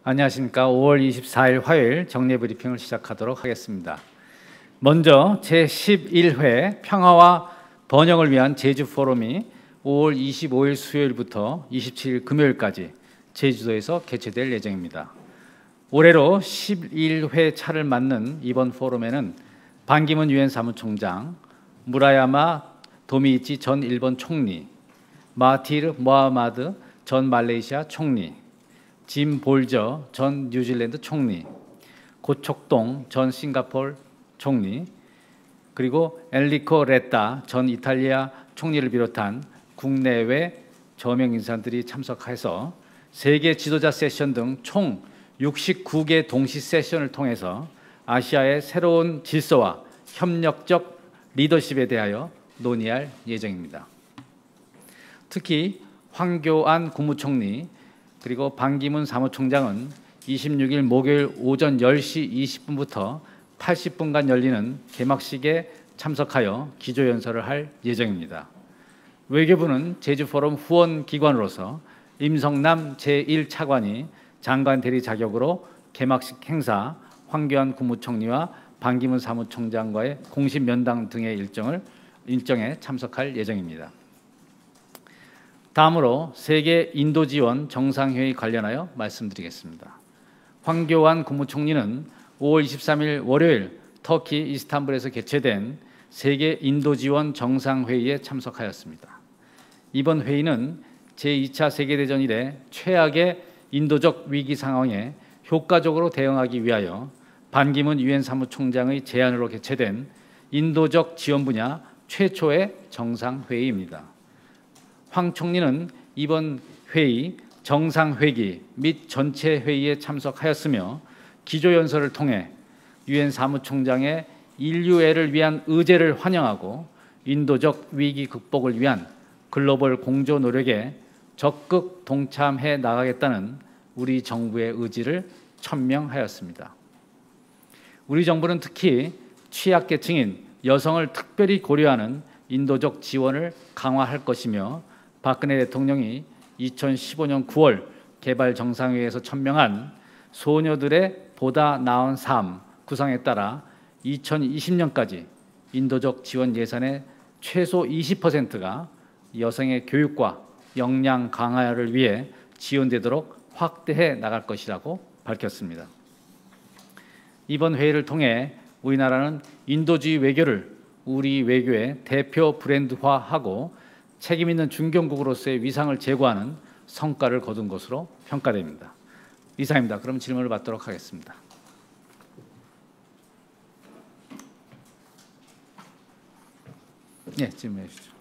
안녕하십니까. 5월 24일 화요일 정례 브리핑을 시작하도록 하겠습니다. 먼저 제11회 평화와 번영을 위한 제주 포럼이 5월 25일 수요일부터 27일 금요일까지 제주도에서 개최될 예정입니다. 올해로 11회 차를 맞는 이번 포럼에는 반기문 유엔 사무총장, 무라야마 도미이치 전 일본 총리, 마하티르 모하마드 전 말레이시아 총리, 짐 볼저 전 뉴질랜드 총리, 고촉동 전 싱가포르 총리, 그리고 엔리코 레타 전 이탈리아 총리를 비롯한 국내외 저명 인사들이 참석해서 세계 지도자 세션 등 총 69개 동시 세션을 통해서 아시아의 새로운 질서와 협력적 리더십에 대하여 논의할 예정입니다. 특히 황교안 국무총리 그리고 반기문 사무총장은 26일 목요일 오전 10시 20분부터 80분간 열리는 개막식에 참석하여 기조연설을 할 예정입니다. 외교부는 제주포럼 후원기관으로서 임성남 제1차관이 장관 대리 자격으로 개막식 행사, 황교안 국무총리와 반기문 사무총장과의 공식 면담 등의 일정에 참석할 예정입니다. 다음으로 세계 인도 지원 정상회의 관련하여 말씀드리겠습니다. 황교안 국무총리는 5월 23일 월요일 터키 이스탄불에서 개최된 세계 인도 지원 정상회의에 참석하였습니다. 이번 회의는 제2차 세계대전 이래 최악의 인도적 위기 상황에 효과적으로 대응하기 위하여 반기문 유엔 사무총장의 제안으로 개최된 인도적 지원 분야 최초의 정상회의입니다. 황 총리는 이번 회의 정상회기 및 전체 회의에 참석하였으며 기조연설을 통해 유엔 사무총장의 인류애를 위한 의제를 환영하고 인도적 위기 극복을 위한 글로벌 공조 노력에 적극 동참해 나가겠다는 우리 정부의 의지를 천명하였습니다. 우리 정부는 특히 취약계층인 여성을 특별히 고려하는 인도적 지원을 강화할 것이며 박근혜 대통령이 2015년 9월 개발 정상회의에서 천명한 소녀들의 보다 나은 삶 구상에 따라 2020년까지 인도적 지원 예산의 최소 20%가 여성의 교육과 역량 강화를 위해 지원되도록 확대해 나갈 것이라고 밝혔습니다. 이번 회의를 통해 우리나라는 인도주의 외교를 우리 외교의 대표 브랜드화하고 책임 있는 중견국으로서의 위상을 제고하는 성과를 거둔 것으로 평가됩니다. 이상입니다. 그럼 질문을 받도록 하겠습니다. 네, 질문해 주시죠.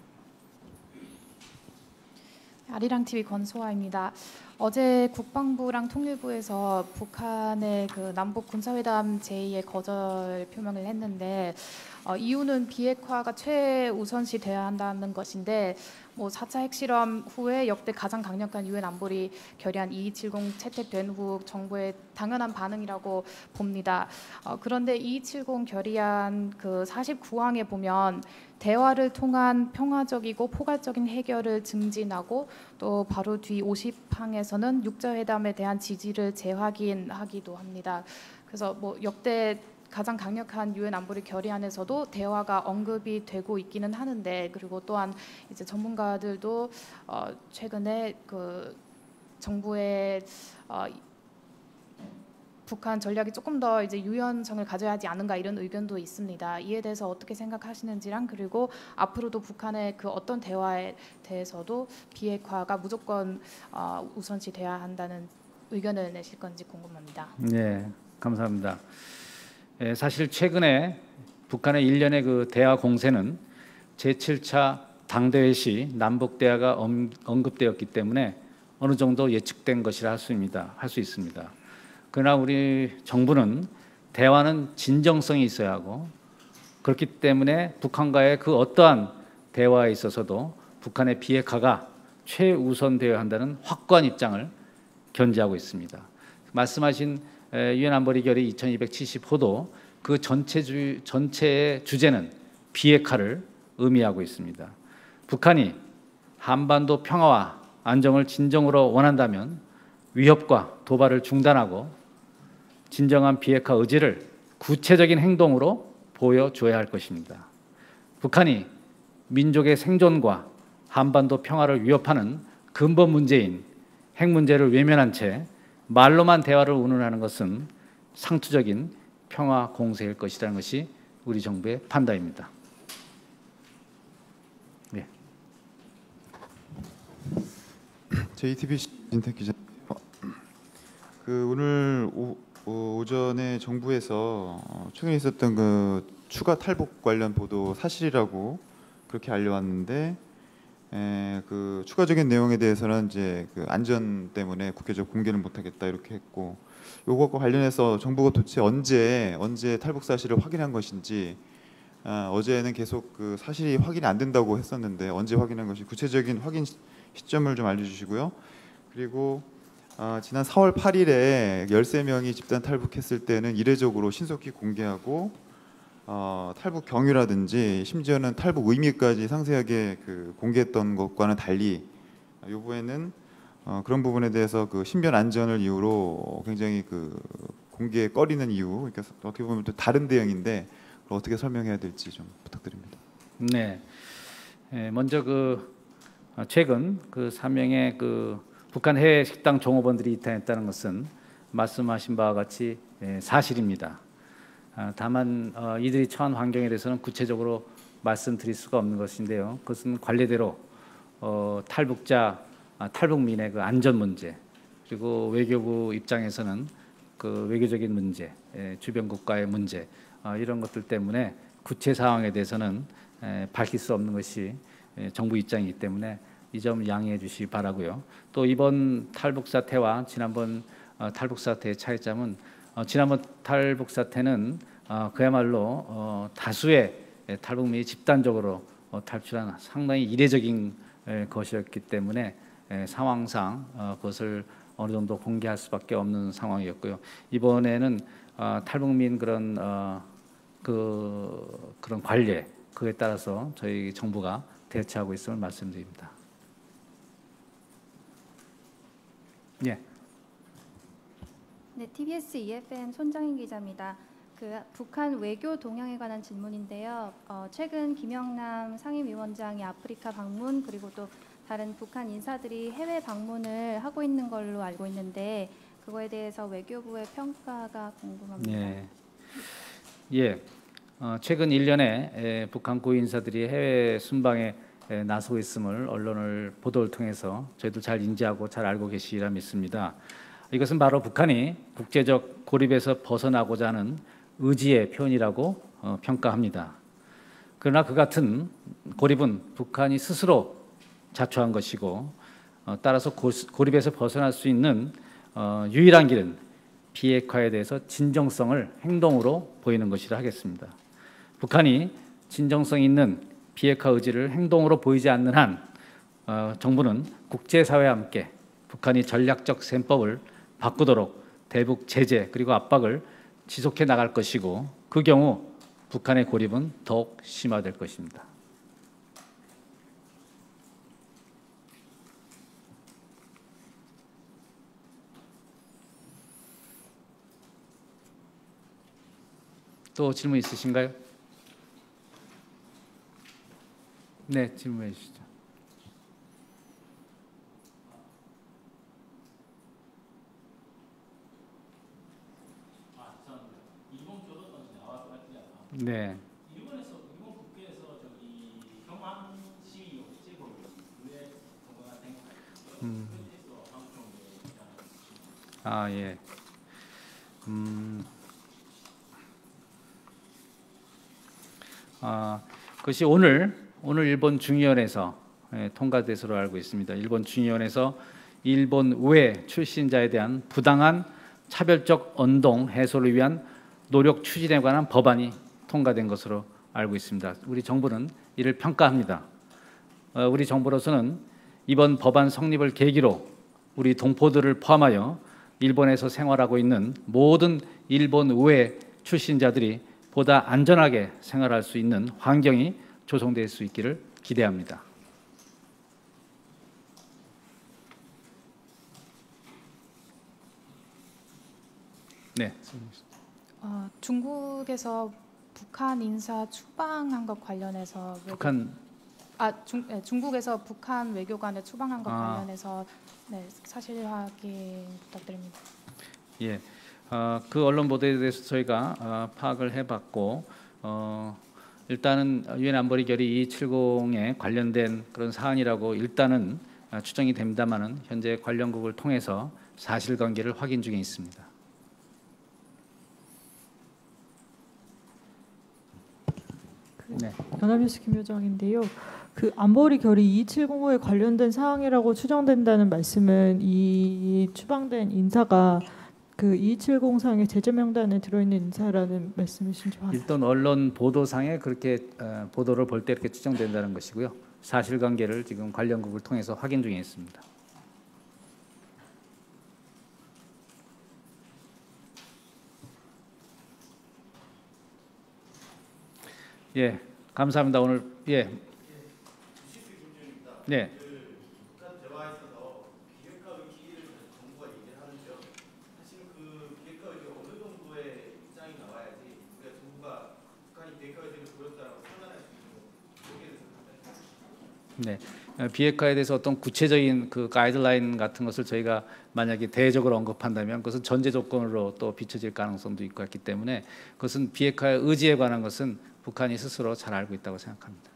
아리랑TV 권소아입니다. 어제 국방부랑 통일부에서 북한의 그 남북 군사회담 제의에 거절 표명을 했는데 이유는 비핵화가 최우선시 돼야 한다는 것인데 4차 핵실험 후에 역대 가장 강력한 유엔 안보리 결의안 2270 채택된 후 정부의 당연한 반응이라고 봅니다. 그런데 2270 결의안 그 49항에 보면 대화를 통한 평화적이고 포괄적인 해결을 증진하고 또 바로 뒤 50항에서는 육자회담에 대한 지지를 재확인하기도 합니다. 그래서 역대 가장 강력한 유엔 안보리 결의안에서도 대화가 언급이 되고 있기는 하는데, 그리고 또한 이제 전문가들도 최근에 그 정부의 북한 전략이 조금 더 이제 유연성을 가져야 하지 않은가 이런 의견도 있습니다. 이에 대해서 어떻게 생각하시는지랑, 그리고 앞으로도 북한의 그 어떤 대화에 대해서도 비핵화가 무조건 우선시 돼야 한다는 의견을 내실 건지 궁금합니다. 네, 감사합니다. 사실 최근에 북한의 일련의 그 대화 공세는 제7차 당대회 시 남북 대화가 언급되었기 때문에 어느 정도 예측된 것이라 할 수 있습니다. 그러나 우리 정부는 대화는 진정성이 있어야 하고, 그렇기 때문에 북한과의 그 어떠한 대화에 있어서도 북한의 비핵화가 최우선되어야 한다는 확고한 입장을 견지하고 있습니다. 말씀하신 유엔 안보리 결의 2270호도 그 전체의 주제는 비핵화를 의미하고 있습니다. 북한이 한반도 평화와 안정을 진정으로 원한다면 위협과 도발을 중단하고 진정한 비핵화 의지를 구체적인 행동으로 보여줘야 할 것입니다. 북한이 민족의 생존과 한반도 평화를 위협하는 근본 문제인 핵 문제를 외면한 채 말로만 대화를 운운하는 것은 상투적인 평화 공세일 것이라는 것이 우리 정부의 판단입니다. 네. JTBC 진택 기자. 오늘 오전에 정부에서 최근에 있었던 그 추가 탈북 관련 보도 사실이라고 그렇게 알려왔는데, 그 추가적인 내용에 대해서는 이제 그 안전 때문에 국회적 공개를 못하겠다 이렇게 했고, 요것과 관련해서 정부가 도대체 언제 탈북 사실을 확인한 것인지, 어제는 계속 그 사실이 확인이 안 된다고 했었는데 언제 확인한 것이 구체적인 확인 시점을 좀 알려주시고요. 그리고 지난 4월 8일에 13명이 집단 탈북했을 때는 이례적으로 신속히 공개하고 탈북 경위라든지 심지어는 탈북 의미까지 상세하게 그 공개했던 것과는 달리 요번에는 그런 부분에 대해서 그 신변 안전을 이유로 굉장히 그 공개에 꺼리는 이유, 그러니까 어떻게 보면 또 다른 대응인데 어떻게 설명해야 될지 좀 부탁드립니다. 네. 먼저 최근 그 3명의 그 북한 해외 식당 종업원들이 이탈했다는 것은 말씀하신 바와 같이 사실입니다. 다만 이들이 처한 환경에 대해서는 구체적으로 말씀드릴 수가 없는 것인데요. 그것은 관례대로 탈북자, 탈북민의 그 안전 문제, 그리고 외교부 입장에서는 그 외교적인 문제, 주변 국가의 문제, 이런 것들 때문에 구체 상황에 대해서는 밝힐 수 없는 것이 정부 입장이기 때문에 이 점 양해해 주시기 바라고요. 또 이번 탈북 사태와 지난번 탈북 사태의 차이점은 지난번 탈북 사태는 그야말로 다수의 탈북민이 집단적으로 탈출한 상당히 이례적인 것이었기 때문에 상황상 그것을 어느 정도 공개할 수밖에 없는 상황이었고요. 이번에는 탈북민 그런 관례, 그에 따라서 저희 정부가 대처하고 있음을 말씀드립니다. 예. 네, TBS EFN 손정인 기자입니다. 그 북한 외교 동향에 관한 질문인데요. 최근 김영남 상임위원장이 아프리카 방문, 그리고 또 다른 북한 인사들이 해외 방문을 하고 있는 걸로 알고 있는데 그거에 대해서 외교부의 평가가 궁금합니다. 예. 예. 최근 일련에 북한 고위 인사들이 해외 순방에 나서고 있음을 언론을 보도를 통해서 저희도 잘 인지하고 잘 알고 계시리라 믿습니다. 이것은 바로 북한이 국제적 고립에서 벗어나고자 하는 의지의 표현이라고 평가합니다. 그러나 그 같은 고립은 북한이 스스로 자초한 것이고, 따라서 고립에서 벗어날 수 있는 유일한 길은 비핵화에 대해서 진정성을 행동으로 보이는 것이라 하겠습니다. 북한이 진정성 있는 비핵화 의지를 행동으로 보이지 않는 한 정부는 국제사회와 함께 북한이 전략적 셈법을 바꾸도록 대북 제재 그리고 압박을 지속해 나갈 것이고, 그 경우 북한의 고립은 더욱 심화될 것입니다. 또 질문 있으신가요? 네, 질문해 주시죠. 네. 일본 국회에서 저기 경함 시위였지 왜 정부가 예. 그것이 오늘 일본 중의원에서 통과돼서로 알고 있습니다. 일본 중의원에서 일본 외 출신자에 대한 부당한 차별적 언동 해소를 위한 노력 추진에 관한 법안이 통과된 것으로 알고 있습니다. 우리 정부는 이를 평가합니다. 우리 정부로서는 이번 법안 성립을 계기로 우리 동포들을 포함하여 일본에서 생활하고 있는 모든 일본 외 출신자들이 보다 안전하게 생활할 수 있는 환경이 조성될 수 있기를 기대합니다. 네. 중국에서 북한 인사 추방한 것 관련해서 중국에서 북한 외교관을 추방한 것 관련해서 네, 사실 확인 부탁드립니다. 예, 그 언론 보도에 대해서 저희가 파악을 해봤고 일단은 유엔 안보리 결의 2270에 관련된 그런 사안이라고 일단은 추정이 됩니다만은 현재 관련국을 통해서 사실관계를 확인 중에 있습니다. 네. 연합뉴스 김효정인데요. 그 안보리 결의 2270호에 관련된 사항이라고 추정된다는 말씀은 이 추방된 인사가 그 2270상의 제재 명단에 들어있는 인사라는 말씀이신지 일단 언론 보도상에 그렇게 보도를 볼 때 이렇게 추정된다는 것이고요. 사실관계를 지금 관련국을 통해서 확인 중에 있습니다. 예, 감사합니다. 오늘 예. 네. 북한 대화에 있어서 비핵화 의지를 정부가 얘기를 하는데요. 사실은 그 비핵화 의지가 어느 정도의 입장이 나와야지 우리가 정부가 북한이 비핵화 의지를 보였다라고 판단할 수 있는 거기에 대해서 네, 비핵화에 대해서 어떤 구체적인 그 가이드라인 같은 것을 저희가 만약에 대외적으로 언급한다면 그것은 전제 조건으로 또 비춰질 가능성도 있고 했기 때문에 그것은 비핵화의 의지에 관한 것은 북한이 스스로 잘 알고 있다고 생각합니다.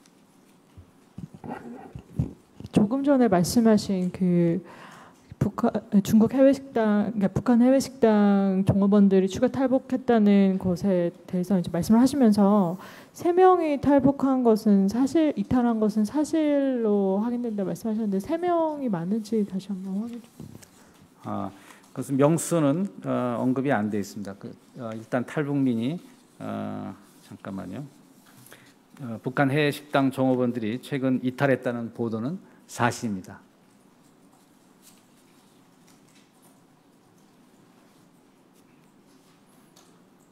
조금 전에 말씀하신 그 중국 해외식당, 그러니까 북한 해외식당 종업원들이 추가 탈북했다는 것에 대해서 이제 말씀을 하시면서 3명이 탈북한 것은 사실, 이탈한 것은 사실로 확인된다 말씀하셨는데 3명이 맞는지 다시 한번 확인 좀. 그것은 명수는 언급이 안 돼 있습니다. 일단 탈북민이 잠깐만요. 북한 해외식당 종업원들이 최근 이탈했다는 보도는 사실입니다.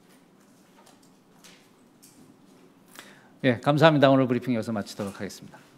예, 감사합니다. 오늘 브리핑 여기서 마치도록 하겠습니다.